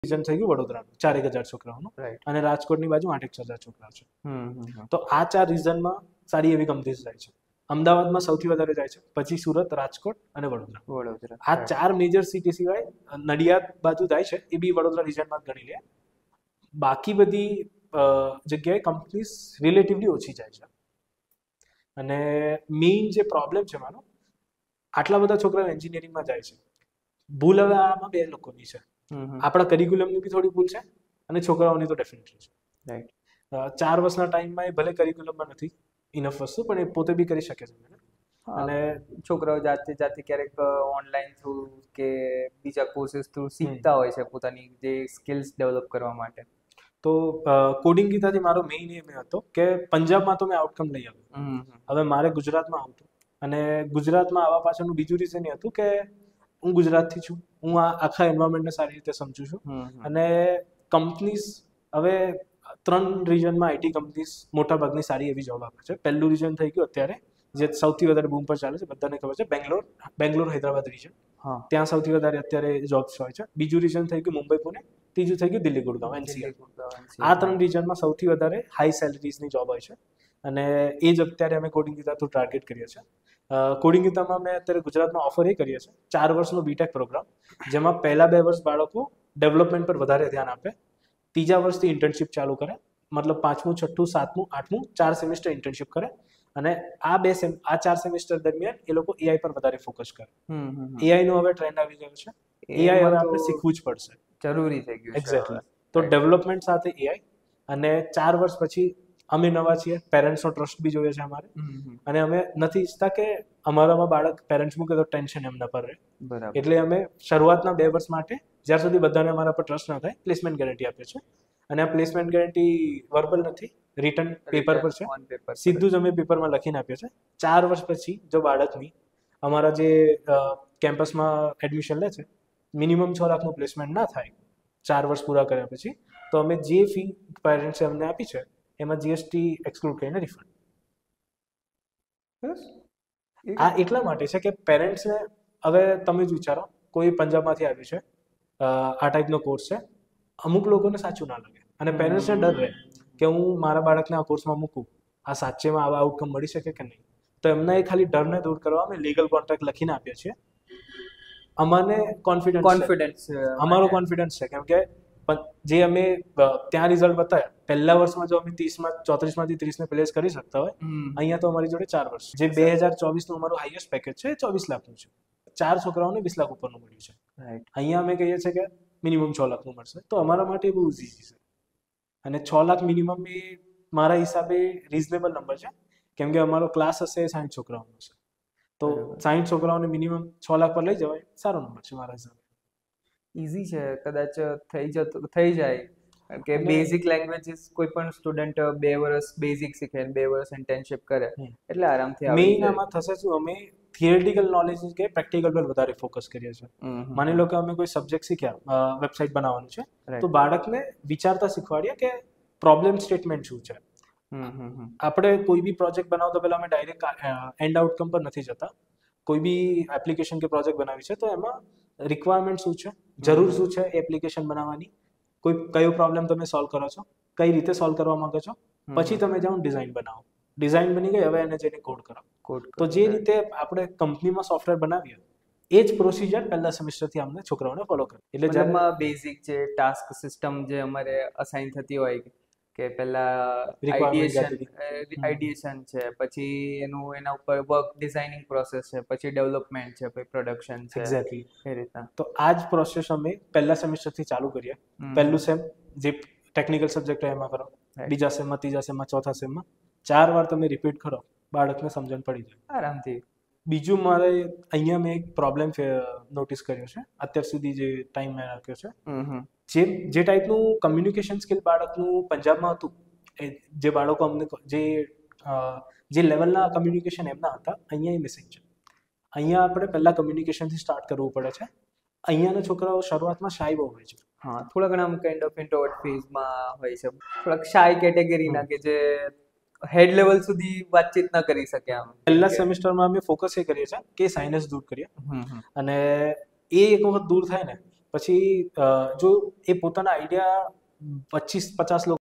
Region થઈ ગયું વડોદરાનું 4,000 છોકરાઓનું, રાઈટ. અને રાજકોટની બાજુ 8,000 છોકરાઓ છે. હમ. તો આ 4 રિજનમાં સારી એવી કંપનીઝ જાય છે. અમદાવાદમાં સૌથી વધારે જાય છે, પછી સુરત, રાજકોટ અને વડોદરા. વડોદરા. આ 4 મેજર સિટી સિવાય નડિયાદ બાજુ જાય છે, એ બી વડોદરા રિજનમાં જ ગણી લે. બાકી બધી જગ્યાએ કંપનીઝ રિલેટિવલી ઓછી જાય છે. અને મેઇન જે પ્રોબ્લેમ છે મારો, આટલા બધા છોકરાઓ એન્જિનિયરિંગમાં જાય છે. ભૂલ હવે આમાં 2 લોકોની છે. આપણા કરિક્યુલમની બી થોડી ભૂલ છે, અને છોકરાઓની તો ડેફિનેટલી છે. રાઈટ. 4 વર્ષના ટાઈમમાં એ ભલે કરિક્યુલમમાં નથી ઇનફ વસ્તુ, પણ એ પોતે બી કરી શકે છે. અને છોકરાઓ જાતે ક્યારેક ઓનલાઈન થ્રુ કે બીજા કોર્सेस થ્રુ શીખતા હોય છે પોતાની જે સ્કિલ્સ ડેવલપ કરવા માટે. તો કોડિંગ ગીતાથી મારો મેઇન એમ હતો કે પંજાબમાં તો મેં આઉટકમ લઈ આવ્યો, હવે મારે ગુજરાતમાં આવતું. અને ગુજરાતમાં આવવા પાછળનું બીજું રીઝન એ હતું કે હું ગુજરાતથી છું, હું આ આખા એન્વાયરમેન્ટને સારી રીતે સમજું છું. અને કંપનીઝ હવે 3 રિજનમાં આઈટી કંપનીઝ મોટાભાગની સારી એવી જોબ આપે છે. પહેલું રીજન થઈ ગયું અત્યારે જે સૌથી વધારે બૂમ પર ચાલે છે, બધાને ખબર છે, બેંગ્લોર હૈદરાબાદ રીજન. ત્યાં સૌથી વધારે અત્યારે જોબ્સ હોય છે. બીજું રીજન થઈ ગયું મુંબઈ પુણે, ત્રીજું થઈ ગયું દિલ્હી ગુડગાંવ એનસીઆર. આ 3 રીજનમાં સૌથી વધારે હાઈ સેલરીઝની જોબ હોય છે, અને એ જ અત્યારે અમે કોડિંગ ગીતા થ્રુ ટાર્ગેટ કરીએ છીએ. કોડિંગ ગીતામાં મેં અત્યારે ગુજરાતમાં ઓફર એ કરીએ છીએ 4 વર્ષનો બીટેક પ્રોગ્રામ, જેમાં પહેલા 2 વર્ષ બાળકો ડેવલપમેન્ટ પર વધારે ધ્યાન આપે, ત્રીજા વર્ષથી ઇન્ટર્નશિપ ચાલુ કરે, મતલબ 5મું, 6ઠું, 7મું, 8મું 4 સેમેસ્ટર ઇન્ટર્નશિપ કરે, અને આ 4 સેમેસ્ટર દરમિયાન એ લોકો એઆઈ પર વધારે ફોકસ કરે. એઆઈ નો હવે ટ્રેન્ડ આવી ગયો છે, એઆઈ હવે આપણે શીખવું જ પડશે, જરૂરી થઈ ગયું છે. એક્ઝેક્ટલી. તો ડેવલપમેન્ટ સાથે એઆઈ, અને 4 વર્ષ પછી અમે નવા છીએ, પેરેન્ટ્સનો ટ્રસ્ટ બી જોઈએ છે અમારે, અને અમે નથી ઈચ્છતા કે અમારામાં બાળક પેરેન્ટ્સ મૂકે તો ટેન્શન એમના પર રહે. એટલે અમે શરૂઆતના 2 વર્ષ માટે જ્યાં સુધી બધાને અમારા પર ટ્રસ્ટ ન થાય પ્લેસમેન્ટ ગેરંટી આપીએ છીએ. અને આ પ્લેસમેન્ટ ગેરંટી વર્બલ નથી, રિટન પેપર પર છે, સીધું જ અમે પેપરમાં લખીને આપીએ છીએ. 4 વર્ષ પછી જો બાળકની અમારા જે કેમ્પસમાં એડમિશન લે છે, મિનિમમ 6 લાખનું પ્લેસમેન્ટ ના થાય 4 વર્ષ પૂરા કર્યા પછી, તો અમે જે ફી પેરેન્ટ્સે અમને આપી છે એમાં જીએસટી એક્સક્લુડ કરીને રિફંડ. આ એટલા માટે છે કે પેરેન્ટ્સને, હવે તમે જ વિચારો, કોઈ પંજાબમાંથી આવ્યું છે, આ ટાઈપનો કોર્સ છે, અમુક લોકોને સાચું ના લાગે, અને પેરેન્ટ્સને ડર રહે કે હું મારા બાળકને આ કોર્સમાં મૂકું, આ સાચેમાં આવા આઉટકમ મળી શકે કે નહીં. તો એમના એ ખાલી ડરને દૂર કરવા અમે લીગલ કોન્ટ્રાક્ટ લખીને આપીએ છીએ. અમને કોન્ફિડન્સ અમારો કોન્ફિડન્સ છે, કેમ કે જે અમે ત્યાં રિઝલ્ટ બતાવ્યા પહેલા વર્ષમાં, જો અમે 34માંથી 30ને પ્લેસ કરી શકતા હોય, અહીંયા તો અમારી જોડે 4 વર્ષ, જે 2024નું અમારું હાઈએસ્ટ પેકેજ છે 24 લાખનું છે. 4 છોકરાઓને 20 લાખ ઉપરનું મળ્યું છે. અહીંયા અમે કહીએ છીએ કે મિનિમમ 6 લાખનું મળશે, તો અમારા માટે બહુ ઇઝી છે. અને 6 લાખ મિનિમમ એ મારા હિસાબે રિઝનેબલ નંબર છે, કેમ કે અમારો ક્લાસ હશે 60 છોકરાઓનો છે, તો 60 છોકરાઓને મિનિમમ 6 લાખ પર લઈ જવાય, સારો નંબર છે મારા હિસાબે. ઈઝી છે, કદાચ થઈ જાય, કે બેઝિક લેંગ્વેજીસ કોઈ પણ સ્ટુડન્ટ 2 વર્ષ બેઝિક શીખે, 2 વર્ષ ઇન્ટર્નશિપ કરે, એટલે આરામથી આવડી જાય. મેઇન આમાં થશે શું, અમે થિયરિટિકલ નોલેજ કે પ્રેક્ટિકલ પર વધારે ફોકસ કરીએ છીએ. માની લો કે અમે કોઈ સબ્જેક્ટ શીખ્યા, વેબસાઇટ બનાવવાનું છે, તો બાળકને વિચારતા શીખવાડીએ કે પ્રોબ્લેમ સ્ટેટમેન્ટ શું છે. આપણે કોઈ બી પ્રોજેક્ટ બનાવતો પહેલા અમે ડાયરેક્ટ એન્ડ આઉટકમ પર નથી જતા. કોઈ બી એપ્લિકેશન કે પ્રોજેક્ટ બનાવી છે, તો એમાં રિક્વાયરમેન્ટ શું છે, જરૂર શું છે એપ્લિકેશન બનાવવાની, કયો પ્રોબ્લેમ તમે સોલ્વ કરો છો, કઈ રીતે સોલ્વ કરવા માંગો છો, પછી તમે જાઓ ડિઝાઇન બનાવો. ડિઝાઇન બની ગઈ, હવે એને જઈને કોડ કરો. તો જે રીતે આપણે કંપનીમાં સોફ્ટવેર બનાવીએ, એ જ પ્રોસિજર પહેલા સેમેસ્ટરથી અમને છોકરાઓને ફોલો કરે. એટલે જેમાં બેઝિક જે ટાસ્ક સિસ્ટમ જે અમારે અસાઇન થતી હોય, કે પહેલા આઈડિયેશન છે, પછી એના ઉપર વર્ક ડિઝાઇનિંગ પ્રોસેસ છે, પછી ડેવલપમેન્ટ છે, પછી પ્રોડક્શન છે. એક્ઝેક્ટલી એ રીતના. તો આ જ પ્રોસેસ અમે પહેલા સેમેસ્ટરથી ચાલુ કરીએ. પહેલું સેમ જે ટેકનિકલ સબ્જેક્ટ હોય એમાં કરો, બીજા સેમમાં, ત્રીજા સેમમાં, ચોથા સેમમાં 4 વાર તમે રિપીટ કરો, બાળકને સમજણ પડી જાય આરામથી. બીજું મારે અહીંયા મેં એક પ્રોબ્લેમ નોટિસ કર્યો છે અત્યાર સુધી જે ટાઈમ મેં રાખ્યો છે, જે ટાઈપનું કમ્યુનિકેશન સ્કિલ બાળકનું પંજાબમાં હતું, જે બાળકો અમને જે લેવલના કમ્યુનિકેશન એમના હતા, અહીંયા એ મિસિંગ છે. અહીંયા આપણે પહેલા કમ્યુનિકેશનથી સ્ટાર્ટ કરવું પડે છે. અહીંયાના છોકરાઓ શરૂઆતમાં શાય બહુ હોય છે. થોડા ઘણા કાઇન્ડ ઓફ ઇન્ટ્રોવર્ટ ફેઝમાં હોય છે, થોડાક શાય કેટેગરીના, કે જે હેડ લેવલ સુધી વાતચીત ન કરી શકે. આમ પહેલા સેમેસ્ટરમાં અમે ફોકસ એ કરીએ છીએ કે સાઇનસ દૂર કરીએ, અને એ એક વખત દૂર થાય ને પછી જો એ પોતાના આઈડિયા 25-50 લોકો